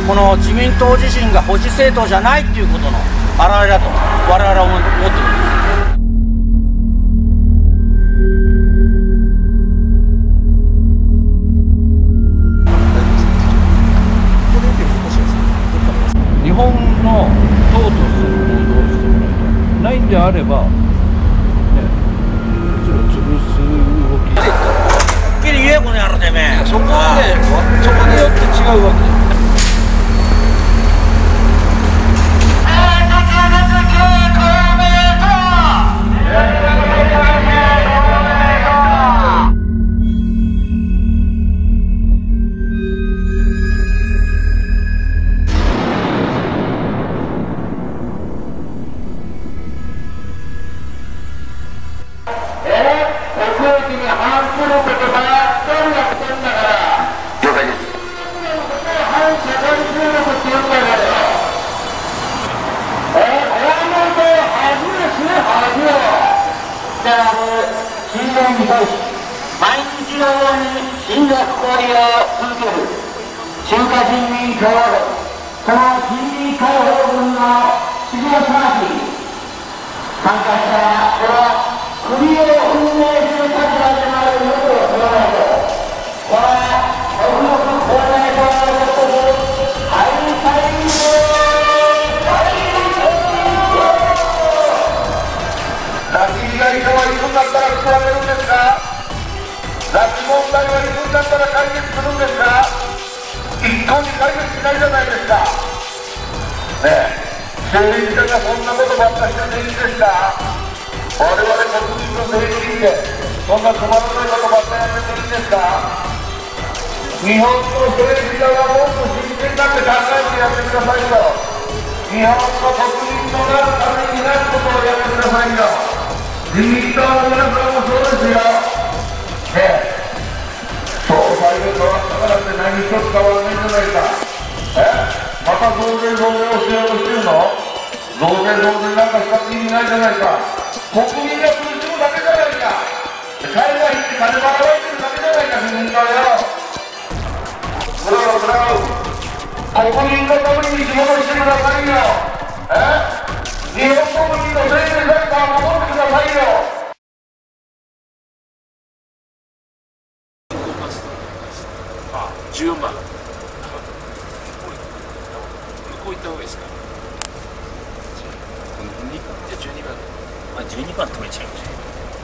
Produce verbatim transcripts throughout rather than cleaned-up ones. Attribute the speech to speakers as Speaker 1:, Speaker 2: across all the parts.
Speaker 1: この自民党自身が保守政党じゃないっていうことの表れだと我々は思ってるんです。日本の党とするものをどうしてもらいたい。ないんであれば、ね、潰す動き。はっきり言えこの野郎てめえ。そこで、そこによって違うわけ。
Speaker 2: 毎日のように進学交流を続ける中華人民共和国、この人民解放軍の指導者なき参加者はこの国を運営する立場であることを知らないと、これは国力公明党のごとく敗退で拉致被害者はいつになったら救われるんですか。拉致問題はいつになったら解決するんですか。一向に解決しないじゃないですか。ねえ、政治家がそんなことばっかりしていいんですか。我々国民の政治でそんなつまらないことばっかりやってていいんですか。日本の政治家がもっと真剣になって考えてやってくださいよ。日本の国民のなるためになることをやってくださいよ。自民党の皆さんもそうですよ。ねえ、総裁が変わったからって何一つ変わらないじゃないか。えまた増税増税をしようとしてるの。増税増税なんかしたって意味ないじゃないか。国民が苦しむだけじゃないか。海外行って金払われてるだけじゃないか、自民党よ。ブラウブラウ国民のために仕事してくださいよ。え日本国民の生命財産を守ってくださいよ。
Speaker 3: ああ、じゅうよんばん。向こう行った方がいいですか。じゃあじゅうにばん。
Speaker 1: まあじゅうにばん取れちゃいました。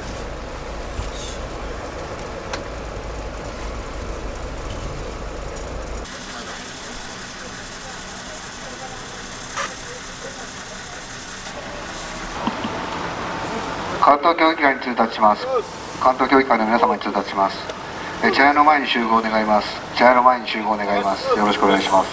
Speaker 4: 関東協議会に通達します。関東協議会の皆様に通達します。え茶屋の前に集合願います。茶屋の前に集合願います。よろしくお願いします。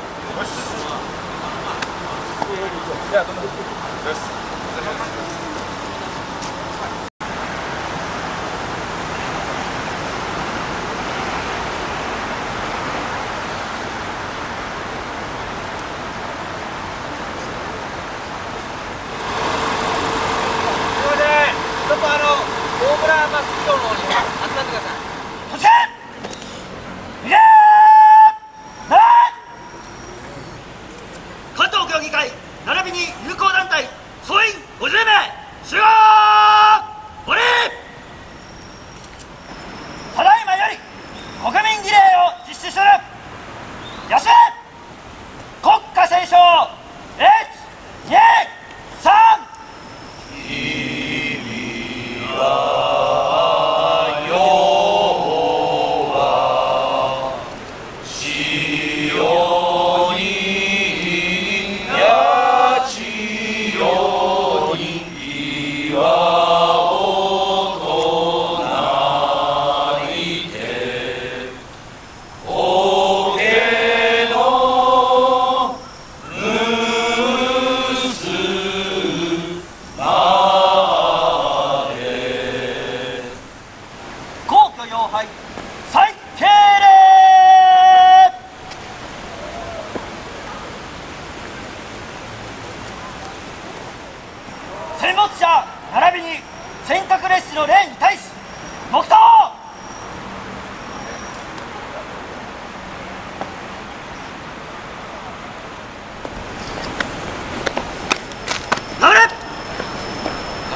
Speaker 1: 並びに友好団体総員ごじゅうめい集合。おりただいまより国民儀礼を実施する。よし国歌斉唱。いち、に、さん。君は世はしよにやちよに岩を唱えて苔の結まで皇居妖拝再敬礼。戦没者並びに尖閣列車の霊に対し黙祷。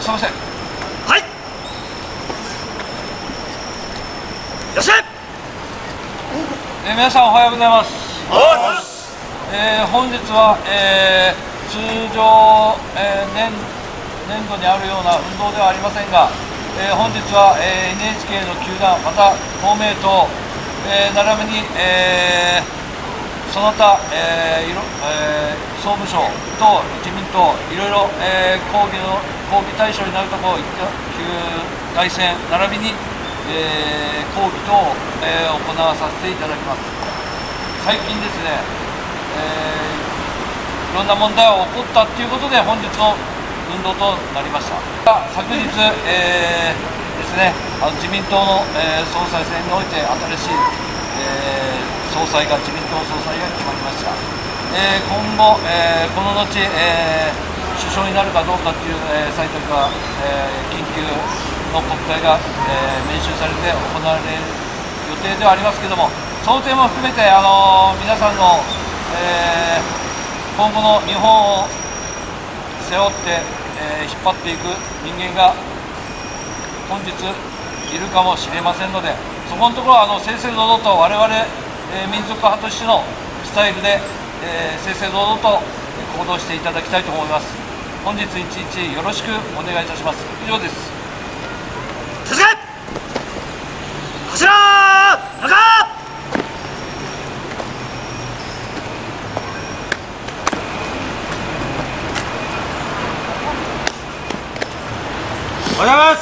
Speaker 1: すいません。はい。よっしゃ。えー、皆さんおはようございます。えー、本日は、えー、通常、えー、年年度にあるような運動ではありませんが、えー、本日は、えー、エヌエイチケー の球団、また公明党、えー、並びに、えーその他、えーいろえー、総務省と自民党、いろいろ、えー、抗議の抗議対象になるところ、旧内戦並びに、えー、抗議等を、えー、行わさせていただきます。最近ですね、えー、いろんな問題が起こったということで、本日の運動となりました。昨日、えー、ですね、あの自民党の、えー、総裁選において新しい、えー総裁が自民党総裁が決まりました。えー、今後、えー、この後、えー、首相になるかどうかという、えー、採択が、えー、緊急の国会が、えー、召集されて行われる予定ではありますけれども、その点も含めて、あのー、皆さんの、えー、今後の日本を背負って、えー、引っ張っていく人間が本日いるかもしれませんので、そこのところはあの正々堂々と我々えー、民族派としてのスタイルで、えー、正々堂々と行動していただきたいと思います。本日一日よろしくお願いいたします。以上です。続け柱中おはようございます。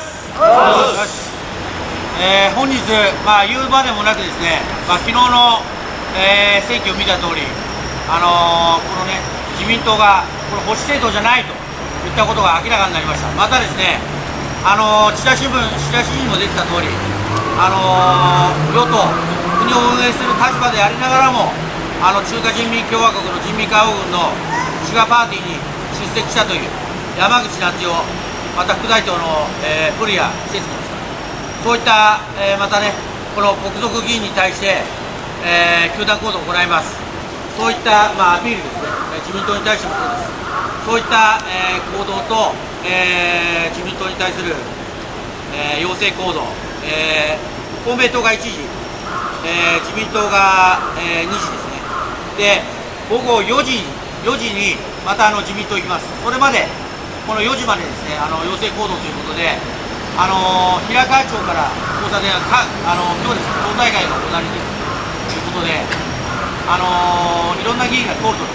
Speaker 1: えー、本日、まあ、言うまでもなくですね、まあ、昨日の、えー、選挙を見た通り、あのー、このね、自民党がこれ保守政党じゃないといったことが明らかになりました。またですね、あのー、チラシ新聞、チラシにも出てた通り、あのー、与党、国を運営する立場でありながらも、あの中華人民共和国の人民解放軍のシュガーパーティーに出席したという山口那千代、また副大統の、えー、古谷節子です。そういった、えー、またね、この国族議員に対して、えー、糾弾行動を行います。そういった、まあ、アピールですね、自民党に対してもそうです。そういった、えー、行動と、えー、自民党に対する、えー、要請行動、えー、公明党がいちじ、えー、自民党が、えー、にじですね。で、午後よじ、よじにまたあの自民党行きます。それまで、このよじまでですね、あの要請行動ということで、あのー、平川町から交差点はか、あのー、今日ですね、党大会が行われているということで、あのー、いろんな議員が通るとです、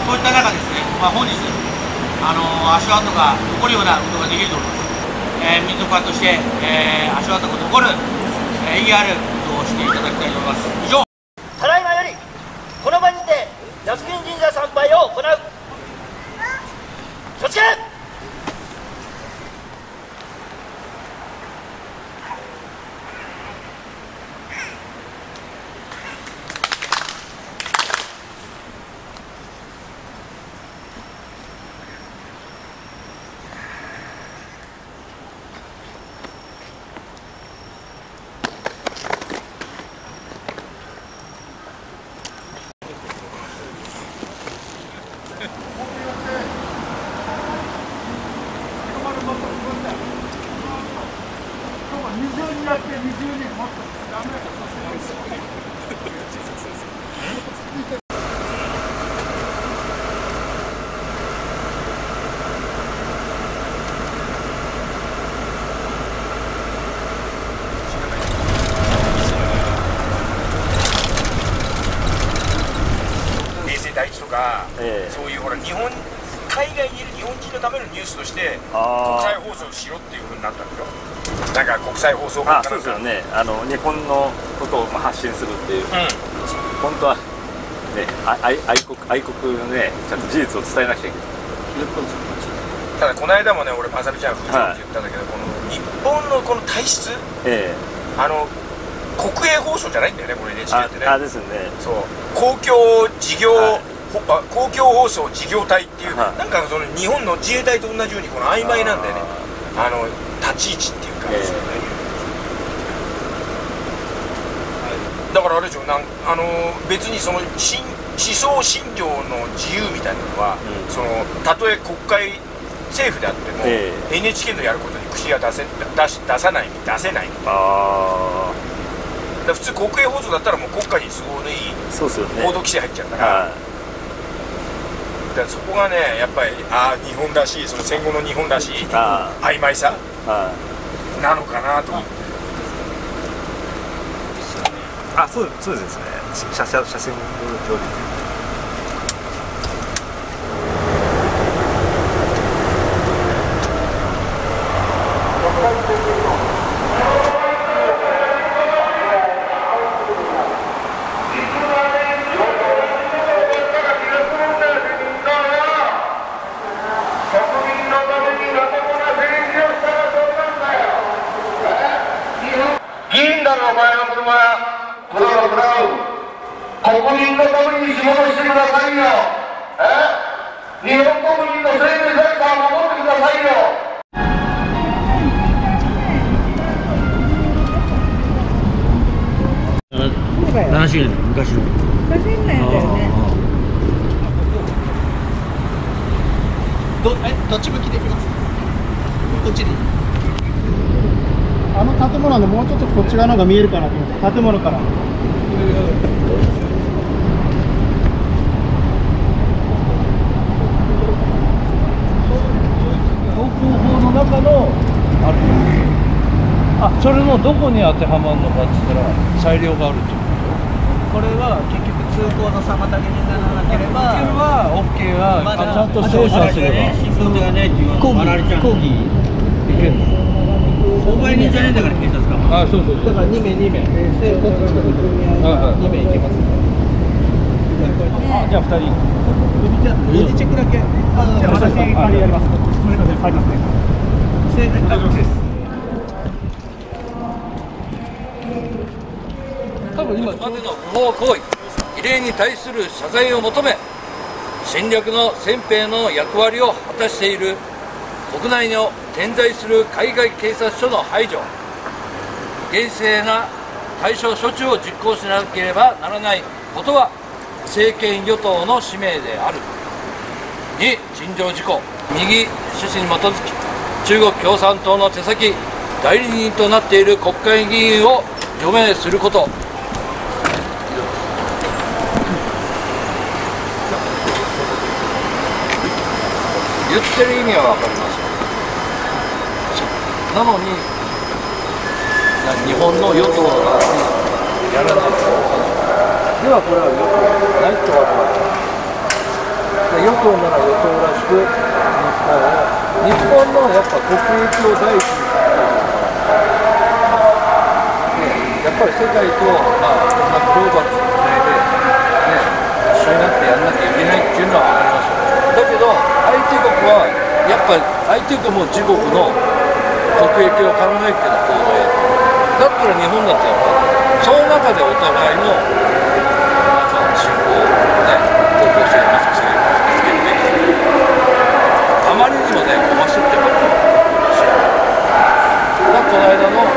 Speaker 1: そういった中ですね、まあ、本日、あのー、足跡が残るようなことができると思います。えー、民族派として、えー、足跡が残る、えー、意義あることをしていただきたいと思います。以上。
Speaker 5: ただいまより、この場にて、靖国神社参拝を行う。気をつけ。
Speaker 3: 第一とか、えー、そういうほら日本海外にいる日本人のためのニュースとして国際放送しろっていうふうになったんだよ。なんか国際放送
Speaker 6: あそうですよね。あの日本のことを発信するっていう、うん、本当はね愛愛国愛国のねちゃんと事実を伝えなくちゃいけない。
Speaker 3: ただこの間もね俺まさみちゃん風潮って言ったんだけど、はい、この日本のこの体質、えー、あの国営放送じゃないんだよねこれ エヌエイチケー ってね。
Speaker 6: あですね。
Speaker 3: そう公共事業、はい、公共放送事業体っていう、はい、なんかその日本の自衛隊と同じようにこの曖昧なんだよね。あの立ち位置っていうか、えー、だからあれでしょなんあの別にその思想信条の自由みたいなのは、うん、そのたとえ国会政府であっても、えー、エヌエイチケー のやることに口が出せ 出, し出さない出せないみたいな。あだ普通国営放送だったらもう国家に都合のいい報道規制入っちゃうから、だからそこがねやっぱりああ日本らしい、その戦後の日本らしい曖昧さなのかなと思って。
Speaker 6: あ、そうそうですね。写真写真の通り。
Speaker 2: 議員だろお前の車、ブラウブラウ、国民のために仕事してくださいよ。え日本国民の生命財産を守ってくださいよ。
Speaker 5: ななじゅうねん昔の昔のだよね。どえどっち向きで行きます？こっちで。
Speaker 7: あの建物のもうちょっとこっち側の方が見えるかなと思って、建物から。
Speaker 1: 航空法の中のある。あ、それのどこに当てはまるのかって言ったら裁量があるってこと。
Speaker 5: これは結局通行の妨げにならなければ。
Speaker 1: は オーケー はちゃんと精査すれば。
Speaker 5: 抗議抗議いけるの。購買人じゃねえんだから警察官。
Speaker 1: あ、そうそうそう。
Speaker 5: だからにめいにめい。えー、こっちの組合にめいいけます。
Speaker 1: あ、じゃあふたり。
Speaker 5: じゃあボディチェックだけ。あ、じゃあ私代わりやります。それまで入りますね。大丈夫です。
Speaker 1: 多分今までの不法行為、異例に対する謝罪を求め、侵略の先兵の役割を果たしている国内の点在する海外警察署の排除、厳正な対処処置を実行しなければならないことは政権与党の使命である。に、陳情事項、右趣旨に基づき中国共産党の手先代理人となっている国会議員を除名すること。言ってる意味は分かります。なのに日本の与党がやらないとではこれは与党ないとは言わない。与党なら与党らしく日本を日本のやっぱ国益を第一に考える、ね、やっぱり世界と、まあ、こんなグローバルな時代で、ね、一緒になってやらなきゃいけないっていうのは分かりますよ。だけど相手国はやっぱり相手国も自国の国益を考えての行動をやってる。だったら日本だってやっぱりその中でお互いのまずは信号をね、公共性を見つけるべき。あまりにもね、ごますってばっかりだし、まあ、この間の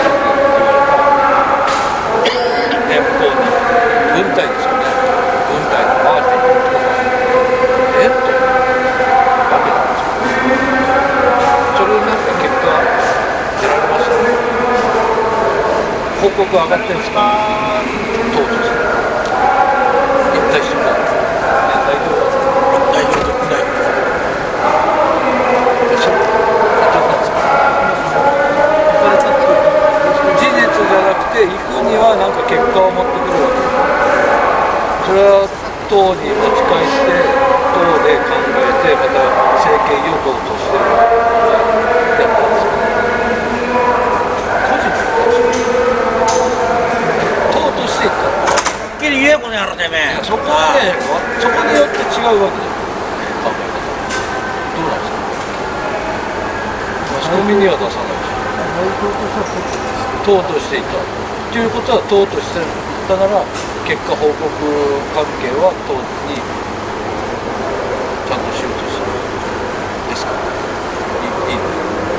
Speaker 1: 言われた連邦の軍隊ですよね、軍隊のパーティーとかえっとわけなんですよ。それなんか結果出られましたね。報告上がってるんですか、党として一体してください。大丈夫大丈夫大丈夫でしょ。事実じゃなくて行くには何か結果を持ってくるわけです。それは党に持ち帰って党で考えてまた政権与党としてやったんですよ。個人で言ったんですよ。はっきり言えこの野郎てめえ。そこはね、そこによって違うわけだよ、考え方。どうなんですか。マスコミには出さないし、党としていたということは党としていたなら結果報告関係は党にちゃんとしようとするですか。いいの。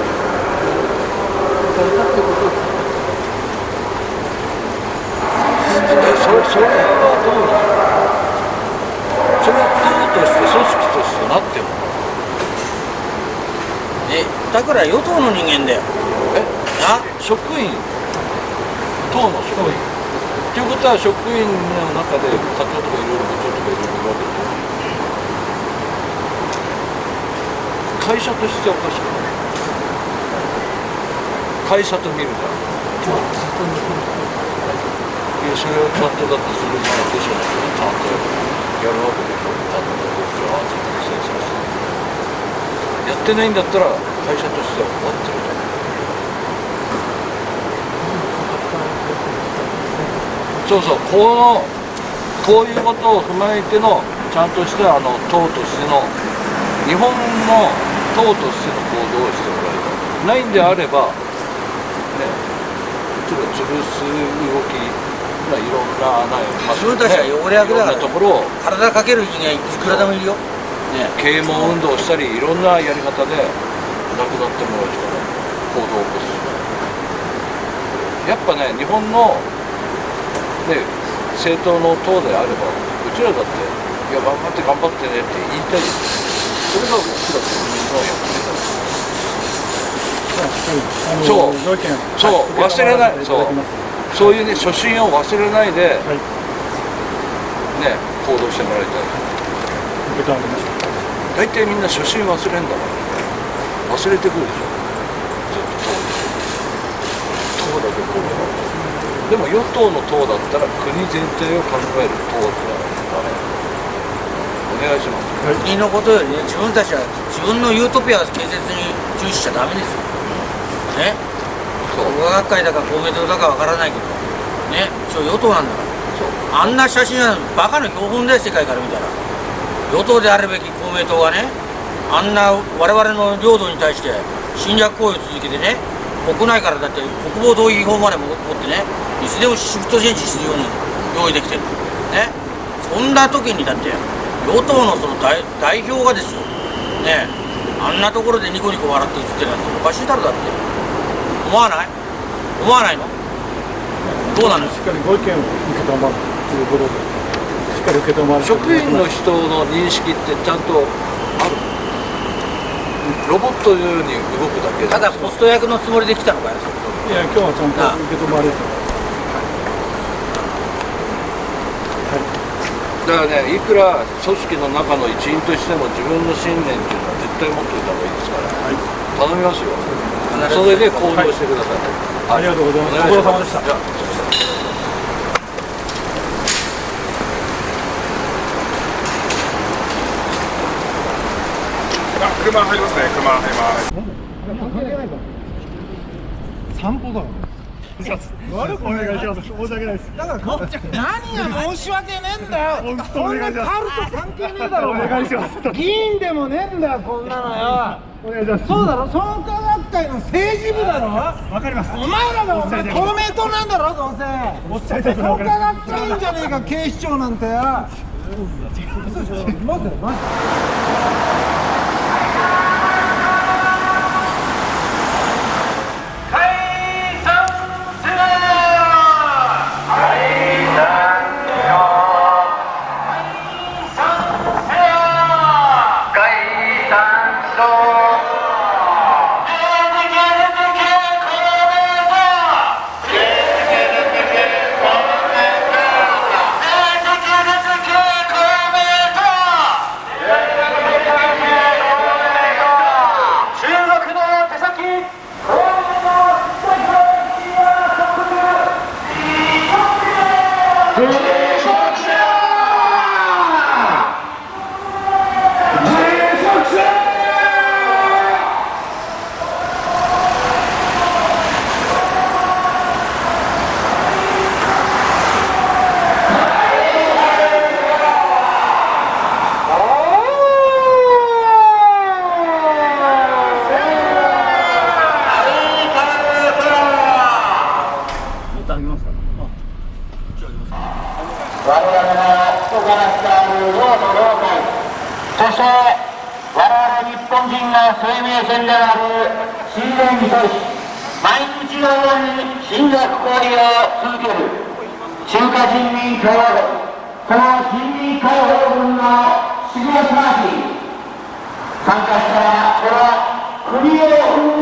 Speaker 1: それ、それはどうなの？それは党として組織としてなっても
Speaker 8: 田倉与党の人間だよ。
Speaker 1: えな職員党の職員っていうことは職員の中で課長とかいろいろ部長とかいろいろいるわけで会社としておかしくない会社と見るからいやそれをちゃんとだってするなら部署の人がちゃんとやるわけでしょ。ちゃんと部署はちゃんと生産してやってないんだったら会社としては終わってると思う。そうそう、このこういうことを踏まえてのちゃんとしたあの党としての日本の党としての行動をしてもらいたい。ないんであればね、ちょっと潰す動き、まあ、いろんな穴を、まあ、
Speaker 8: 自分たちは汚れ役だから、
Speaker 1: いろんなところを
Speaker 8: 体かける人間いくらでもいるよ、ね、
Speaker 1: 啓蒙運動をしたりいろんなやり方で亡くなってもらうしかない行動を起こすしかない。やっぱね日本ので政党の党であればうちらだっていや頑張って頑張ってねって言いたいです。それが僕ら国民の役目だ。そうそう忘れない、そうそういうね初心を忘れないで、はい、ね行動してもらいたい。受け止めました。大体みんな初心忘れんだから忘れてくるでしょ。ずっと党だけこうでも与党の党だったら国全体を考える党じゃないですかね。お願いします。
Speaker 8: はい、国のことよりね自分たちは自分のユートピア建設に重視しちゃダメですよ。ね、そう創価学会だか公明党だかわからないけどね、一応与党なんだからあんな写真はバカの標本だよ、世界から見たら。与党であるべき公明党がねあんな我々の領土に対して侵略行為を続けてね、国内からだって国防動員法まで持ってねいつでもシフトチェンジするように用意できてるね。そんな時にだって与党のその 代, 代表がですよね、あんなところでニコニコ笑って写ってるなんておかしいだろ。だって思わない思わないのどうなの。
Speaker 7: しっかりご意見を受け止まるということでしっかり受け止まる。
Speaker 1: 職員の人の認識ってちゃんとある。ロボットのように動くだけ。
Speaker 8: ただポスト役のつもりで来たのかよ。
Speaker 7: いや今日はちゃんと受け止まれる。
Speaker 1: だからね、いくら組織の中の一員としても自分の信念っていうのは絶対持っておいた方がいいですから、はい、頼みますよ。それで行動してください。
Speaker 7: はい、ありがとうございます。ご苦労様でした。じゃあ
Speaker 3: 車入りますね。車入ります。
Speaker 7: 関係ないから散歩だろ。悪くお願いします。申し訳ないです。だからこっち何が申し訳ねえんだよ。本当お願いします。カルト関係ねえだろ。お願いします。議員でもねえんだよこんなのよ。お願いします。そうだろ。創価学会の政治部だろ。わかります。お前らがお前公明党なんだろどうせ。おっしゃりたくない。創価学会員じゃねえか警視庁なんてよ。待って待って。
Speaker 2: 我々の人からしてある領土領海、そして我々日本人の生命線である水田に対し毎日のように侵略行為を続ける中華人民共和国、この人民解放軍の指令パーティー参加したらこれは国を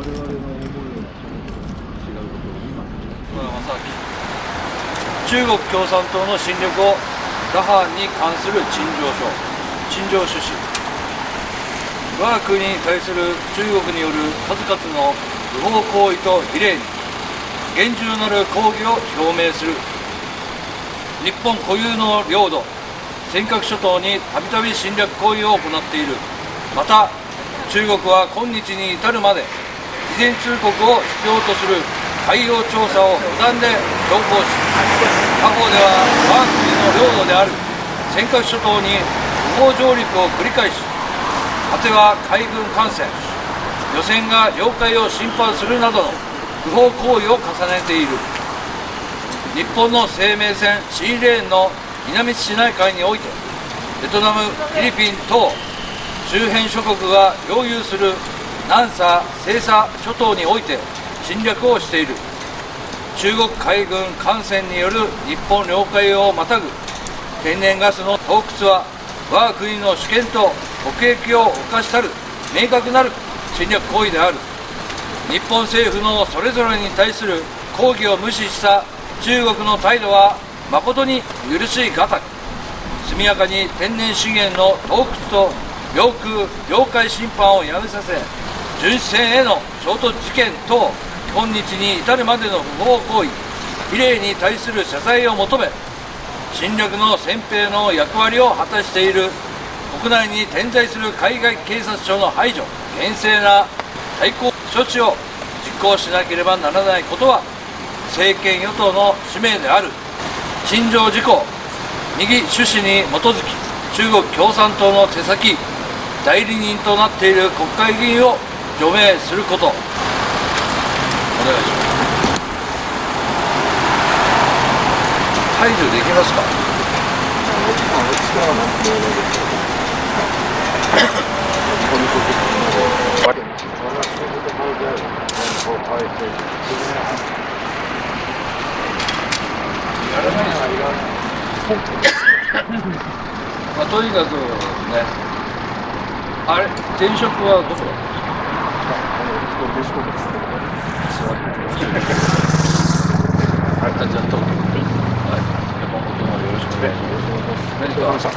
Speaker 1: 中国共産党の侵略を打破に関する陳情書、陳情趣旨。我が国に対する中国による数々の不法行為と非礼に厳重なる抗議を表明する。日本固有の領土、尖閣諸島にたびたび侵略行為を行っている。また、中国は今日に至るまで、事前通告を必要とする海洋調査を不断で強行し、過去では我が国の領土である尖閣諸島に不法上陸を繰り返し、果ては海軍艦船、漁船が領海を侵犯するなどの不法行為を重ねている。日本の生命線シーレーンの南シナ海において、ベトナム、フィリピン等周辺諸国が領有する南沙、西沙諸島において侵略をしている。中国海軍艦船による日本領海をまたぐ天然ガスの盗掘は、我が国の主権と国益を侵したる明確なる侵略行為である。日本政府のそれぞれに対する抗議を無視した中国の態度は誠に許し難く、速やかに天然資源の盗掘と領空・領海侵犯をやめさせ、巡視船への衝突事件等、今日に至るまでの不法行為、非礼に対する謝罪を求め、侵略の先兵の役割を果たしている国内に点在する海外警察署の排除、厳正な対抗処置を実行しなければならないことは、政権与党の使命である。陳情事項、右趣旨に基づき、中国共産党の手先、代理人となっている国会議員を除名すること。お願いします。排除できますか。まあ、とにかくね、あれ、前職はどこだったんですか。はい、じゃあ、どうぞ。はい、山本もよろしくお願いします。何か。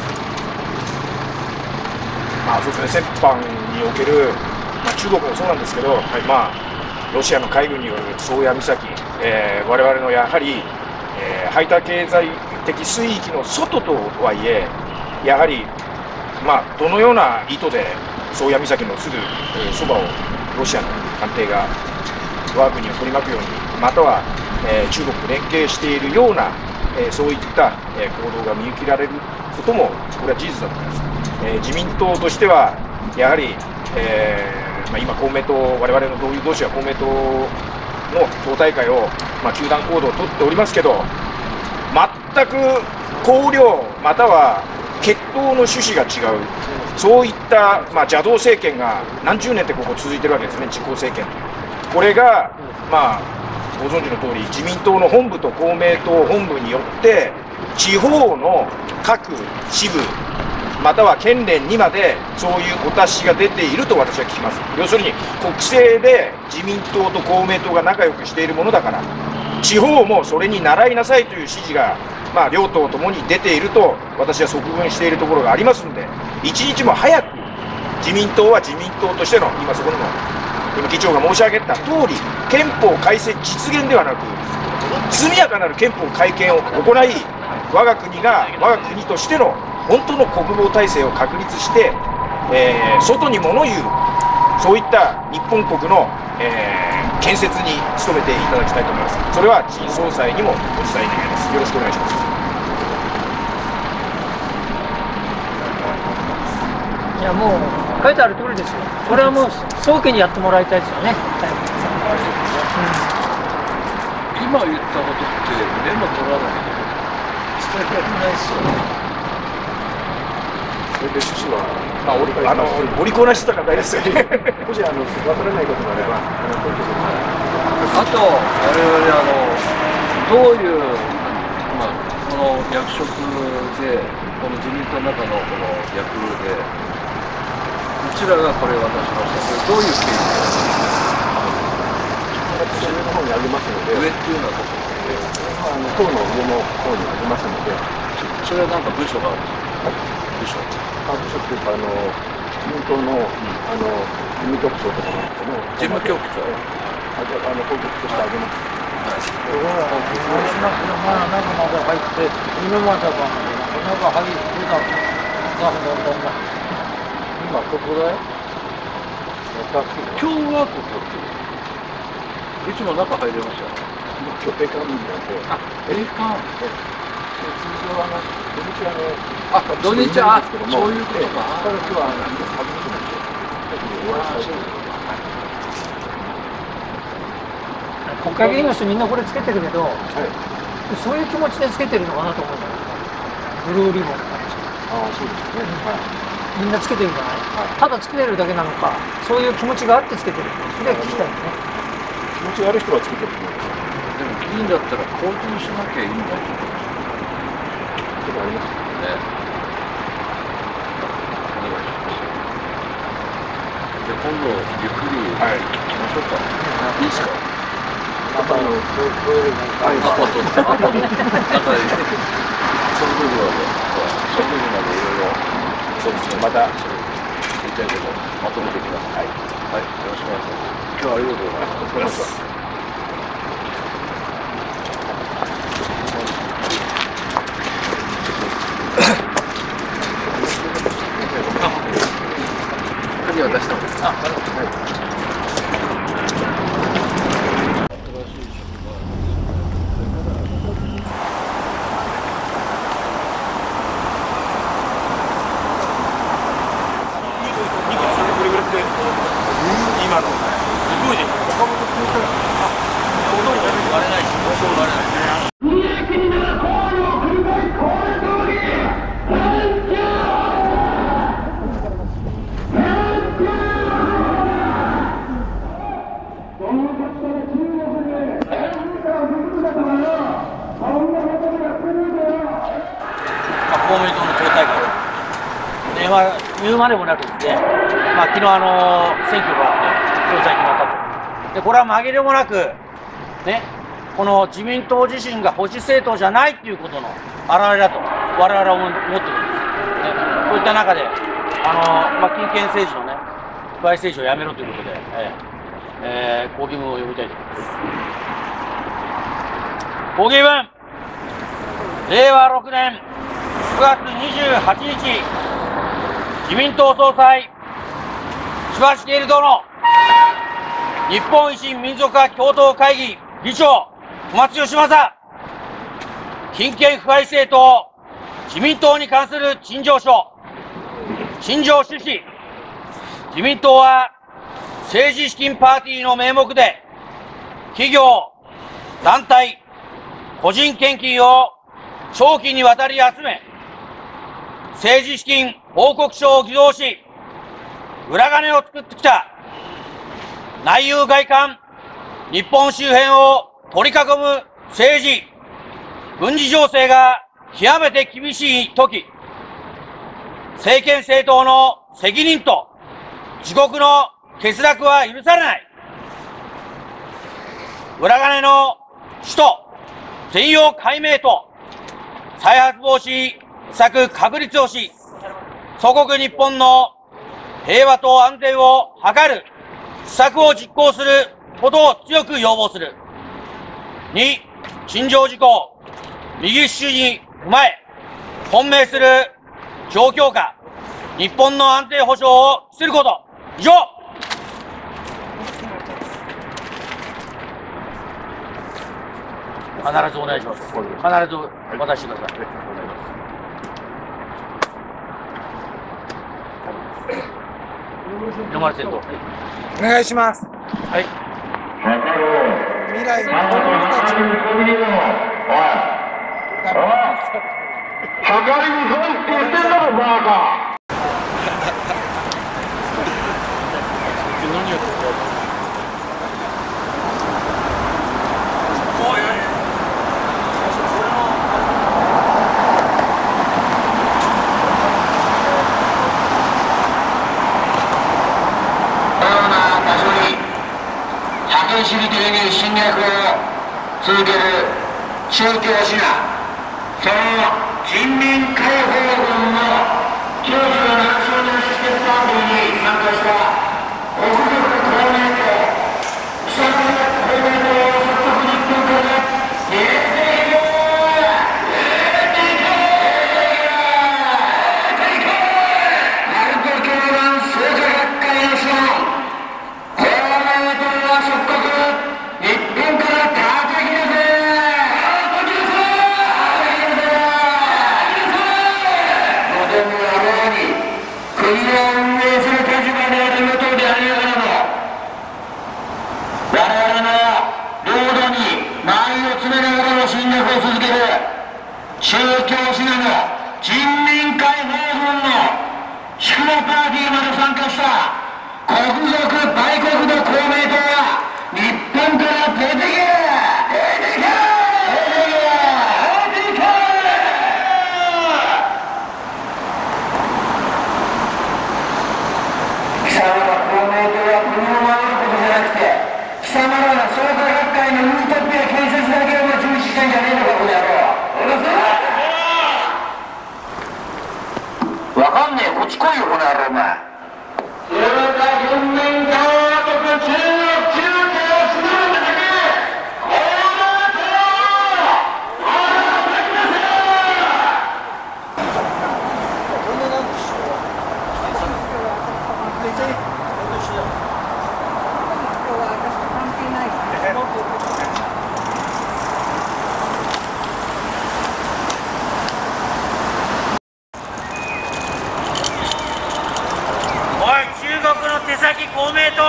Speaker 3: まあ、そうですね、先般における、まあ、中国もそうなんですけど、はい、まあ、ロシアの海軍による宗谷岬、えー、我々のやはり、えー、排他経済的水域の外とはいえ、やはり、まあ、どのような意図で宗谷岬のすぐそばをロシアの艦艇が我が国を取り巻くように、または、えー、中国と連携しているような、えー、そういった、えー、行動が見受けられることも、これは事実だと思います。えー、自民党としては、やはり、えーまあ、今、公明党、我々の同友同士は公明党の党大会を、まあ、糾弾行動を取っておりますけど、全く綱領、または決闘の趣旨が違う、そういった、まあ、邪道政権が何十年ってここ続いてるわけですね、自公政権。これが、まあ、ご存知の通り、自民党の本部と公明党本部によって、地方の各支部、または県連にまでそういうお達しが出ていると私は聞きます。要するに、国政で自民党と公明党が仲良くしているものだから、地方もそれに倣いなさいという指示が、まあ、両党ともに出ていると、私は側聞しているところがありますので、一日も早く自民党は自民党としての、今そこにも、今議長が申し上げた通り、憲法改正実現ではなく、速やかなる憲法改憲を行い、我が国が、我が国としての本当の国防体制を確立して、えー、外に物言う、そういった日本国の、えー、建設に努めていただきたいと思います。それは新総裁にもお伝え願います。よろしくお願いします。
Speaker 9: いや、もう書いてある通りですよ。これはもう早期にやってもらいたいですよね。はい、
Speaker 1: うん、今言ったことってメモ取らないで伝えられないですよね。それで趣旨は、まあ、折りあの折りこなしてた方ですよね。もしあの分からないことがあれば、あと我々あのどういう、まあ、この役職でこの自民党の中のこの役でうちらがこれ渡しました。これどういう経緯で
Speaker 6: いうようなことで、あの党の上の方にありますので、それはなんか部署があるんですか？部署。あ、部署っていうか、あの自民党の、うん、あの事務局長とかなんですけど、事務局長。あ、じゃあ、あの報告としてあげます。はい。これは広島から中まで入って、今までは中入ってたんです。今ここだよ。今日はここっていう。いつも中入れましたね。今日閉館日なんで。あ、閉館。通常はあの土日はね、あ、土日はそういうことか。ただ今日は初めてなんで、お会いしたいと思います。
Speaker 9: 国会議員の人みんなこれつけてるけど、はい、そういう気持ちでつけてるのかなと思うんだよ。ブルーリボンとか。ああ、そうですね。はい。みんなつけてるんじゃない、はい、ただつけてるだけなのか、そういう気持ちがあってつけてるのか、それは聞きたいよね。
Speaker 6: 気持ちがある人はつけてると思います。でも議員だったら公表しなきゃいいんだよ。それありますよね。お願いします。じゃあ今度ゆっくり行きましょうか。いいですか？あとあの、トイレなんか、アパート、アパート、なんか、その部分はね、その部分までいろいろ、そうですね、また、見てでもまとめていきます。はい。はい、よろしくお願いします。今日はありがとうございます。お疲れ様でした。鍵は出したんですか？はい。今のすごいね。岡本君から音に割れないし、音に割れない。無益になる行為を繰り返す行為通り。
Speaker 8: 公明党の党大会で、まあ、言うまでもなくですね、まあ、昨日あの選挙があって総裁決まったと。でこれは紛れもなくね、この自民党自身が保守政党じゃないっていうことの表れだと我々は思ってるんです、ね、そういった中であの、まあ、金権政治のね不敗政治をやめろということで、えーえー、抗議文を読みたいと思います。抗議文、れいわろくねんくがつにじゅうはちにち、自民党総裁石橋圭殿、日本維新民族派共闘会議議長小松義正、金権腐敗政党自民党に関する陳情書。陳情趣旨、自民党は政治資金パーティーの名目で企業、団体、個人献金を長期にわたり集め、政治資金報告書を偽造し、裏金を作ってきた内憂外患、日本周辺を取り囲む政治、軍事情勢が極めて厳しいとき、政権政党の責任と自国の欠落は許されない。裏金の使途、全容解明と再発防止策確立をし、祖国日本の平和と安全を図る施策を実行することを強く要望する。に、陳情事項、右主に踏まえ、本命する状況下、日本の安定保障をすること。以上。必ずお願いします。必ず渡してください。読まれてると。
Speaker 7: お願いします。
Speaker 8: はい。
Speaker 7: 未来の子供たちに。
Speaker 2: はかりにそうって言ってんだろ、バーカ。
Speaker 8: 何やってるか。
Speaker 2: 主義的に侵略を続ける宗教志願、その人民解放軍のきゅうじゅうななしゅうねん式典パーティーに参加した国族公明党、草加公明党を早速日本から入れていこう、入れていこう、鳴子教団創価学会の首脳、公明党は即刻日本から立ち切るぜ。国を運営する立場である与党でありながらも、我々の領土に前を詰めながらの侵略を続ける宗教志願の人民解放軍の祝賀パーティーまで参加した国族売国の公明党は日本から出てけ、出てけ、貴様ら公明党は国を守ることじゃなくて、貴様らが創価学会のユートピア建設だけを重視してんじゃねえのか、この野郎。わかんねえ、こっち来いよ、この野郎お前。それが人民共和国中国中継をするんだけで、公明党を守ってくださ
Speaker 8: おい、中国の手先公明党、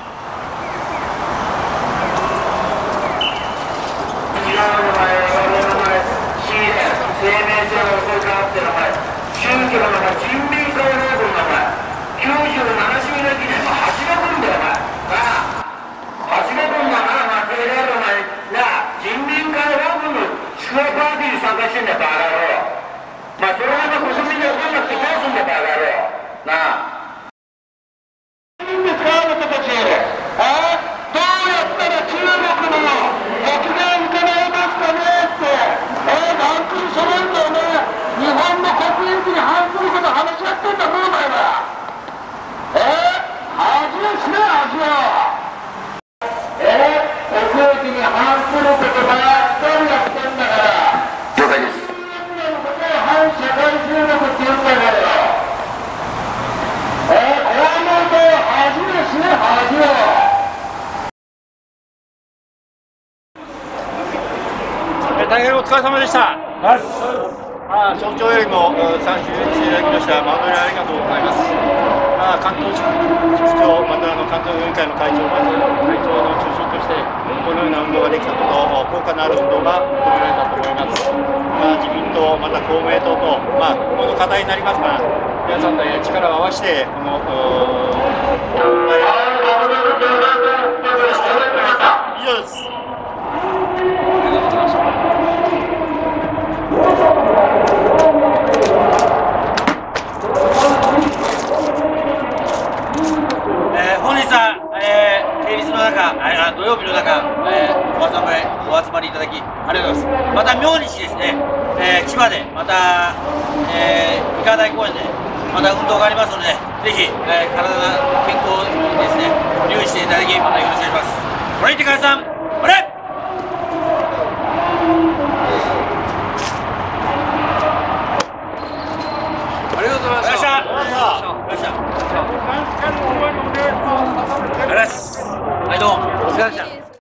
Speaker 2: 違うの前、我々の前、シーレ、生命性の遅い変わっての前、宗教の前、人民解放軍の前、きゅうじゅうななしゅうねん記念のはちめ軍だよ、お前。なあ、はちめ軍がな、松江であるお前、なあ、人民解放軍の祝賀パーティーに参加してんだよ、バカ野郎。まあ、それはまた国民に怒んなくてどうすんだよ、バカ野郎。なあ。いいんですか、あなたたち。ああ、どうやったら中国の国外に行かないますかねって。えー、なんとそれんだよね。日本の国益に反すること話し合ってんだぞ、お前ら。えー、恥をしろ、恥を。えー、国益に反することばっかりやってんだから。了解です。反社会中国って言うんだからよ。えー、公明党恥をしろ、恥を。
Speaker 10: 大変お疲れ様でした。まあ、早朝よりも参集していただきました誠にありがとうございます。まあ、関東地区長、またあの関東委員会の会長、まず会長の中心として、このような運動ができたこと、効果のある運動が求められたと思います。まあ、自民党、また公明党と、まあ、今後の課題になりますが、皆さんで力を合わせて、この問題を以上です。
Speaker 8: えー、本日は、えー、平日の中、あ土曜日の中、えー、お集まり、お集まりいただきありがとうございます。また明日ですね、えー、千葉でまた、えー、医科大公園でまた運動がありますので、ぜひ、えー、体の健康にですね、留意していただき、またよろしくお願いします。これにて解散、おれ。ありがとうございました。ありがとうございました。ありがとうございます。はい、どうも。お疲れ様でした。